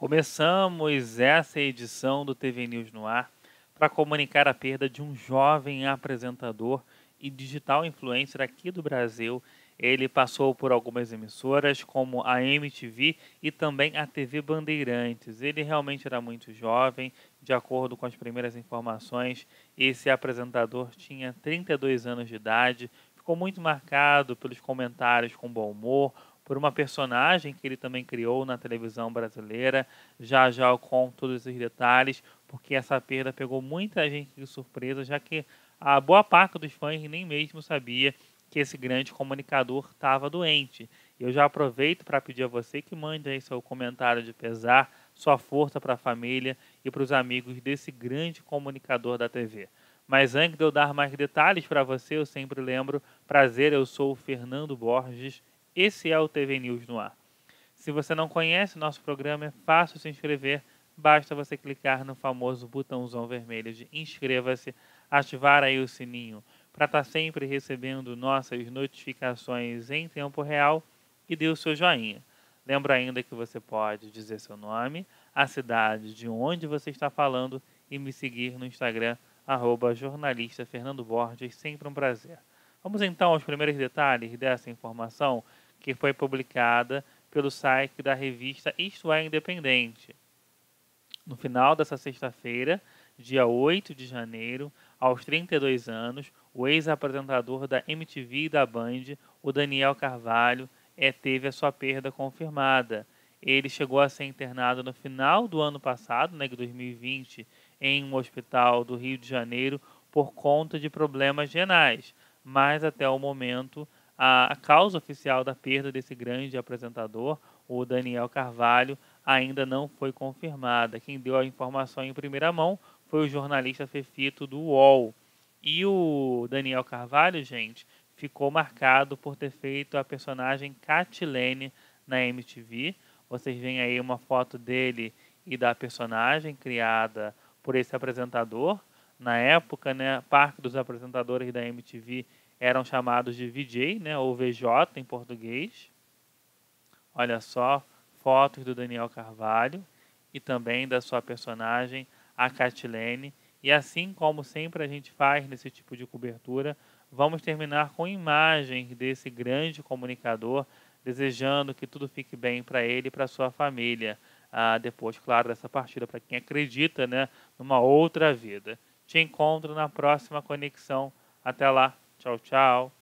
Começamos essa edição do TV News no ar para comunicar a perda de um jovem apresentador e digital influencer aqui do Brasil. Ele passou por algumas emissoras, como a MTV e também a TV Bandeirantes. Ele realmente era muito jovem, de acordo com as primeiras informações. Esse apresentador tinha 32 anos de idade, ficou muito marcado pelos comentários com bom humor, por uma personagem que ele também criou na televisão brasileira. Já já eu conto todos esses detalhes, porque essa perda pegou muita gente de surpresa, já que a boa parte dos fãs nem mesmo sabia que esse grande comunicador estava doente. Eu já aproveito para pedir a você que mande aí seu comentário de pesar, sua força para a família e para os amigos desse grande comunicador da TV. Mas antes de eu dar mais detalhes para você, eu sempre lembro, prazer, eu sou o Fernando Borges, esse é o TV News no ar. Se você não conhece nosso programa, é fácil se inscrever. Basta você clicar no famoso botãozão vermelho de inscreva-se, ativar aí o sininho para estar sempre recebendo nossas notificações em tempo real e dê o seu joinha. Lembra ainda que você pode dizer seu nome, a cidade de onde você está falando e me seguir no Instagram, @jornalista Fernando Borges, sempre um prazer. Vamos então aos primeiros detalhes dessa informação que foi publicada pelo site da revista Isto é Independente. No final dessa sexta-feira, dia 8 de janeiro, aos 32 anos, o ex-apresentador da MTV e da Band, o Daniel Carvalho, teve a sua perda confirmada. Ele chegou a ser internado no final do ano passado, de 2020, em um hospital do Rio de Janeiro por conta de problemas renais, mas até o momento a causa oficial da perda desse grande apresentador, o Daniel Carvalho, ainda não foi confirmada. Quem deu a informação em primeira mão foi o jornalista Fefito do UOL. E o Daniel Carvalho, gente, ficou marcado por ter feito a personagem Catilene na MTV. Vocês veem aí uma foto dele e da personagem criada por esse apresentador. Na época, né, parte dos apresentadores da MTV eram chamados de VJ, né, ou VJ em português. Olha só, fotos do Daniel Carvalho e também da sua personagem, a Catilene. E assim como sempre a gente faz nesse tipo de cobertura, vamos terminar com imagens desse grande comunicador, desejando que tudo fique bem para ele e para sua família. Depois, claro, dessa partida, para quem acredita, né, numa outra vida. Te encontro na próxima conexão. Até lá. Tchau, tchau.